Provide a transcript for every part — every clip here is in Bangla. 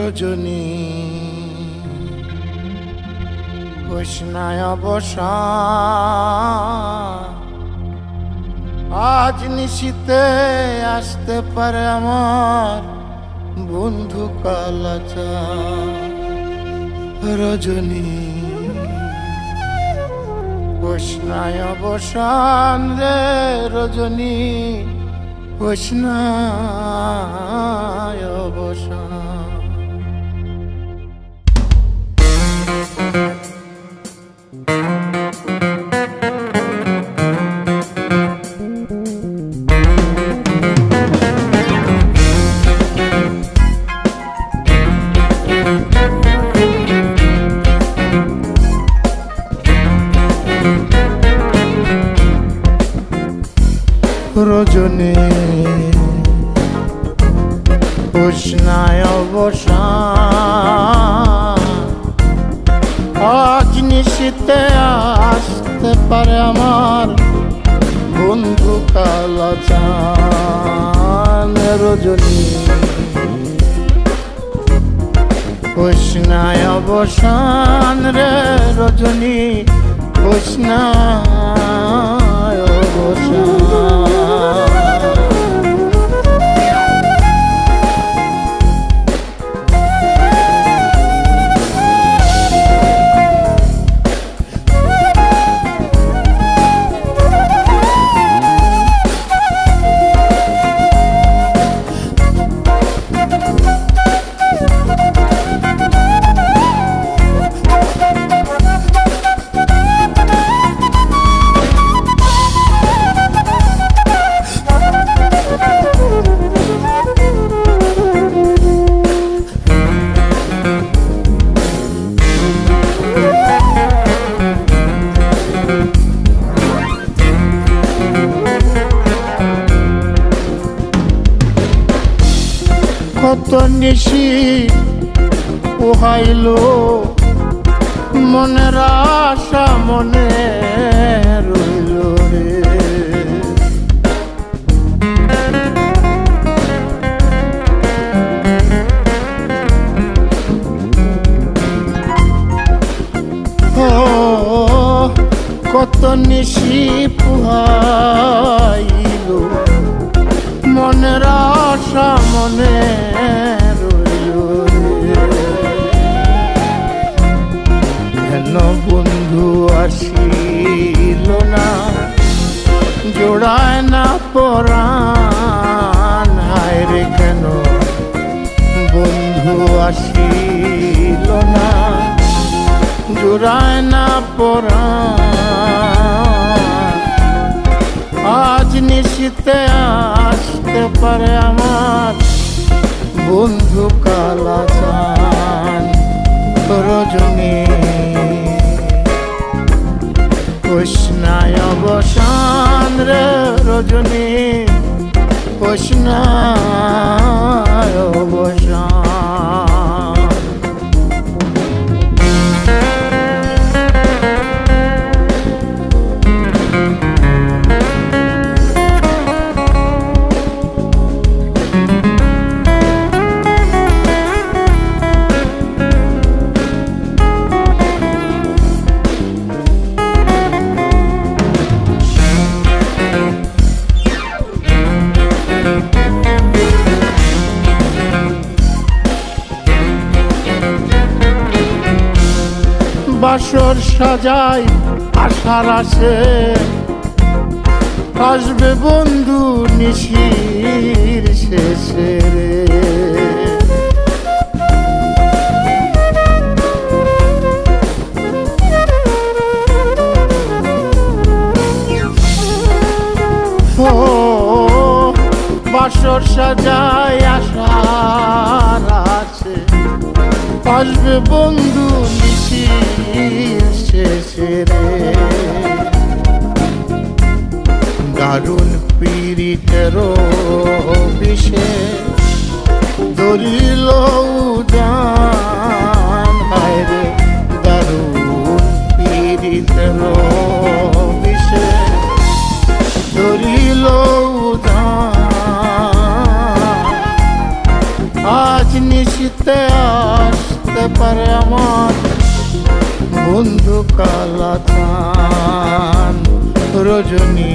রজনী কৃষ্ণায় অবসান আজ নিশীতে আসতে পারে আমার বন্ধু কালাচান রজনী কৃষ্ণায় অবসান রে রজনী কৃষ্ণায় অবসান রজনী কৃষ্ণায় অবসান আজ নিশীতে আসতে পারে আমার বন্ধু কালাচান রজনী কৃষ্ণায় অবসান রে রজনী কৃষ্ণায় অবসান কত নিশি পোহাইল মনের আশা মনে রইল রে ও কত নিশি পোহাইল মনের আশা মনে কেন বন্ধু আসিল না জোড়ায় না পরাণ হায় রে কেন বন্ধু আসিল না জোড়ায় না পরাণ আজ নিশীতে আসতে পারে আমার বন্ধু কালাচান রজনী কৃষ্ণায় অবসান রে রজনী কৃষ্ণায় অবসান বাসর সাজাই আশার আসে আসবে বন্ধু নিশির শেষে রে ও বাসর সাজাই আশার আসে আসবে বন্ধু নিশির শেষে রে দারুণ পীড়িতের বিষে ধরিল উদান হায় রে দারুণ পীড়িতের বিষে ধরিল উদান আজ নিশি নিশীথে আসতে পারে আমার বন্ধু কালাচান রজনী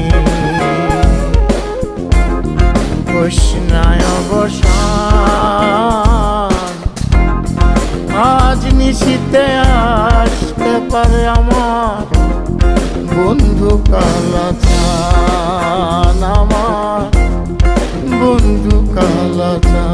কৃষ্ণায় অবসান আজ নিশীথে আসতে পারে আমার বন্ধু কালাচান আমার বন্ধু কালাচান